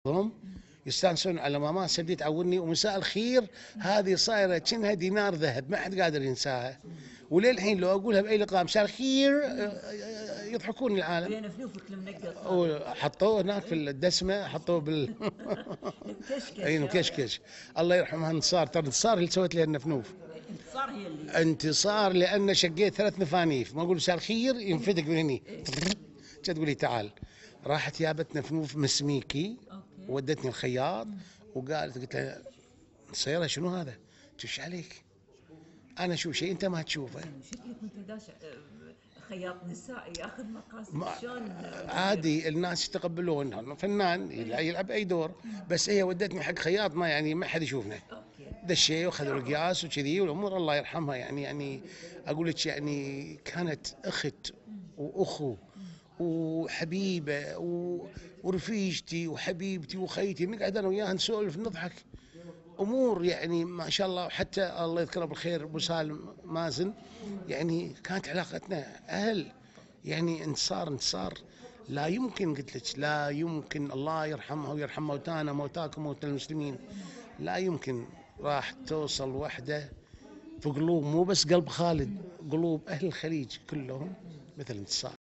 هم يستانسون على ماما سدي تعودني ومساء الخير هذه صايره كأنها دينار ذهب، ما حد قادر ينساها. وللحين لو اقولها باي لقاء مساء الخير يضحكون العالم. بين فلوفك المنقط وحطوه هناك في الدسمه، حطوه المكشكش. اي مكشكش. الله يرحمها انتصار، ترى انتصار اللي سوت لي النفنوف. انتصار هي اللي انتصار لان شقيت 3 نفانيف، ما اقول مساء الخير ينفتق من هني تقول لي تعال. راحت جابت نفنوف مسميكي ودتني الخياط وقالت، قلت لها سيارة شنو هذا؟ تش عليك، انا اشوف شيء انت ما تشوفه. شكلك كنت داش خياط نسائي ياخذ مقاس شلون؟ عادي الناس يتقبلون فنان يلعب اي دور، بس هي ودتني حق خياط ما يعني ما حد يشوفنا. دشي واخذوا القياس وكذي والامور الله يرحمها. يعني اقول لك يعني كانت اخت واخو وحبيبه ورفيجتي وحبيبتي وخيتي، نقعد انا وياها نسولف نضحك امور يعني ما شاء الله. وحتى الله يذكره بالخير ابو سالم مازن، يعني كانت علاقتنا اهل. يعني انتصار لا يمكن، قلت لك لا يمكن، الله يرحمها ويرحم موتانا موتاكم موتى المسلمين. لا يمكن راح توصل وحده في قلوب، مو بس قلب خالد، قلوب اهل الخليج كلهم مثل انتصار.